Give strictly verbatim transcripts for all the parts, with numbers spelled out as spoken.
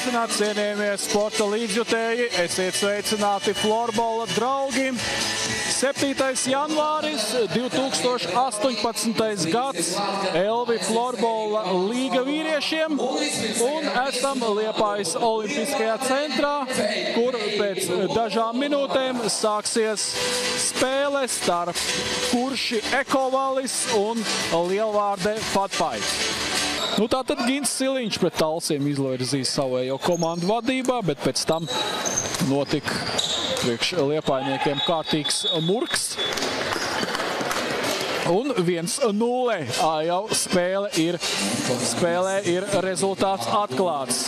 sveicināti, cienījamie sporta līdzjutēji, esiet sveicināti florbola draugi. septītais janvāris, divi tūkstoši astoņpadsmitais gads, Elvi florbola līga vīriešiem, un esam Liepājas Olimpiskajā centrā, kur pēc dažām minūtēm sāksies spēle starp Kurši Ekovalis un Lielvārde Fatpai. Nu, tātad Gins Siliņš pret Talsiem izvirzīs savējo komandu vadībā, bet pēc tam notika priekš liepājniekiem kārtīgs murks. Un viens nulle jau spēle ir, spēlē ir rezultāts atklāts.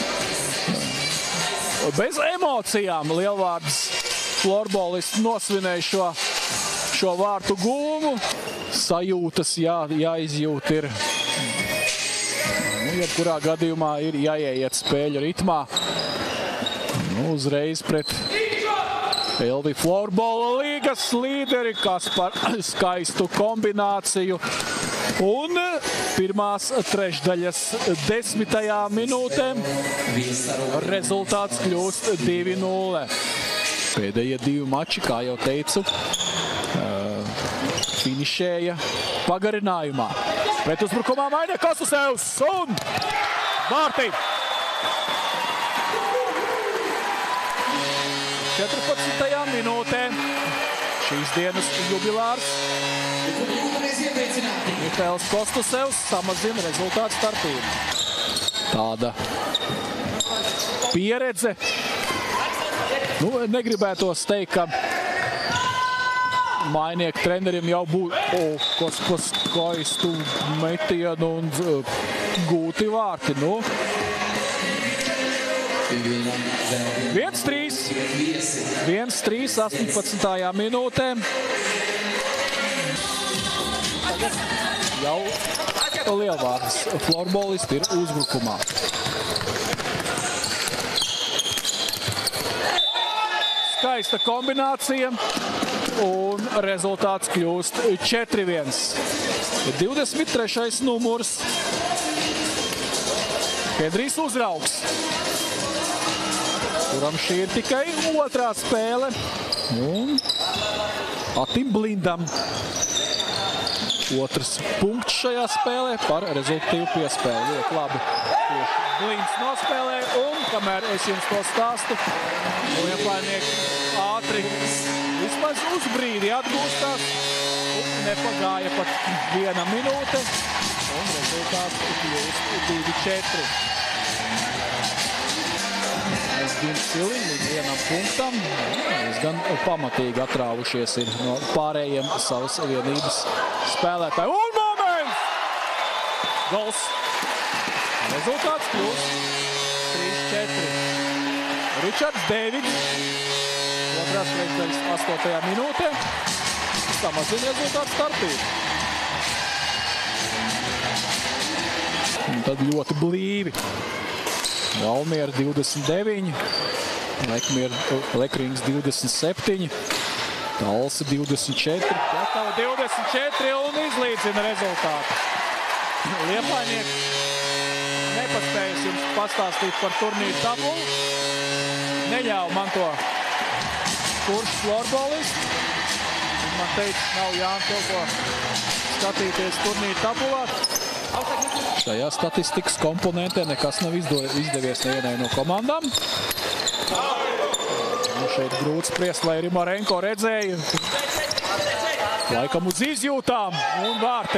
Bez emocijām Lielvārdes florbolisti nosvinēja šo, šo vārtu guvumu. Sajūtas jā, jāizjūt ir. Nu, jebkurā gadījumā ir jāieiet spēļu ritmā. Nu, uzreiz pret Elvi florbola līgas līderi, kas par skaistu kombināciju. Un pirmās trešdaļas desmitajā minūtē rezultāts kļūst divi nulle. Pēdējie divi mači, kā jau teicu, finišēja pagarinājumā. Pret uzbrukumā Maine Kasusevs un Vārti. četrpadsmitajā minūtē šīs dienas jubilārs Mihails Kostusevs samazina rezultātu starpību. Tāda pieredze. Nu, negribētos teikt, ka Mainieku treneriem jau būtu oh, kas, kas skaistu metienu un gūti vārti. Nu, viens trīs. viens trīs astoņpadsmitajā minūtē. Tagad jau Lielvārdes florbolisti ir uzbrukumā. Skaista kombinācija un rezultāts kļūst četri viens. divdesmit trešais numurs. Henrijs Uzraugs, kuram šī ir tikai otrā spēle. Un Atim Blindam otrs punkts šajā spēlē par rezultātīvu piespēli. Ļoti labi tieši Blinds nospēlē, un kamēr es jums to stāstu, liepājnieki ātri vismaz uz brīdi atgūstās, un nepagāja pat viena minūte, un rezultāts kļūst divi četri. Gins Siliņš līdz vienam punktam. Mēs gan pamatīgi atrāvušies ir no pārējiem savas vienības spēlētāji. Un moments! Gols! Rezultāts kļūst trīs četri. Ričards Deivids otrās trešdaļas astotajā minūtē samazina rezultātu starpību. Un tad ļoti blīvi. Valmiera divdesmit deviņi, Lekrings divdesmit septiņi, Talsi divdesmit četri, Gatava divdesmit četri un izlīdzina rezultātu. Liepājnieki nepaspējas jums pastāstīt par turnīru tabulu. Neļauj man to Kurš florbolisti. Man teica, nav jāņem skatīties turnīru tabulā. Šajā statistikas komponentē nekas nav izdevies nevienai no komandām. Nu, šeit grūti spriest, lai Rimarenko redzēja. Laikam uz izjūtām un Vārti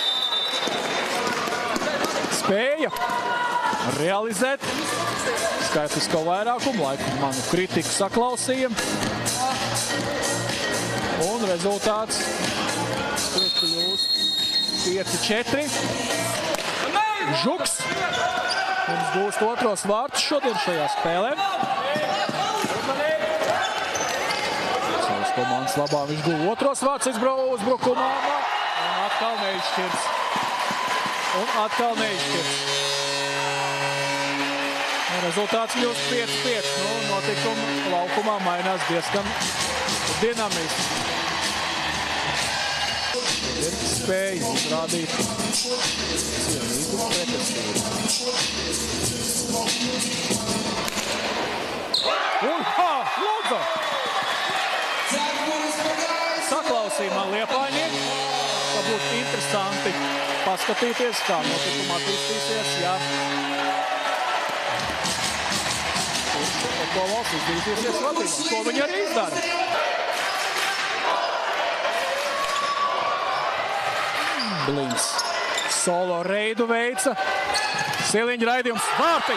spēja realizēt skaitlisko vairākumu. Laikam manu kritiku saklausīja. Un rezultāts kļūst pieci četri. Žuks mums gūst otros vārtus šodien šajā spēlē. Savas komandas labā viņš guva otros vārtus uzbrukumā. Un atkal neizšķirts. Un atkal neizšķirts. Un rezultāts kļūst pieci pieci. Nu, notikumi laukumā mainās diezgan dinamiski. Žirgs spēja izrādīt cienīgu pretestību. Un, ha, lūdzu! Saklausīja man Liepājnieki, ka būtu interesanti paskatīties, kā notikuma attīstīsies, ja Okolovs izdīsies vadībā, ko viņi arī izdara. Blins solo reidu veica, Siliņa raidījums vārti!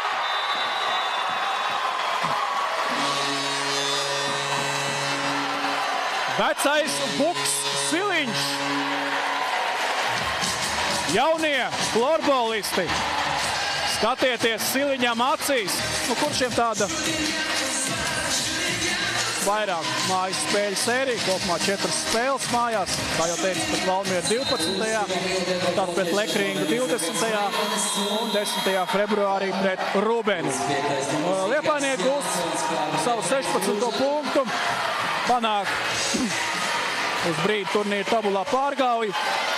Vecais Buks Siliņš. Jaunie florbolisti. Skatieties Siliņam acīs. Nu, kuršiem tāda vairāk mājas spēļu sērija. Kopumā četras spēles mājās. Kā jau teicu, pret Valmieru divpadsmitajā Tad pret Lekringu divdesmitajā un desmitajā februārī pret Rubeni. Liepājnieki gūst savu sešpadsmito punktu. Panāk uz brīdi turnīra tabulā pārgauju.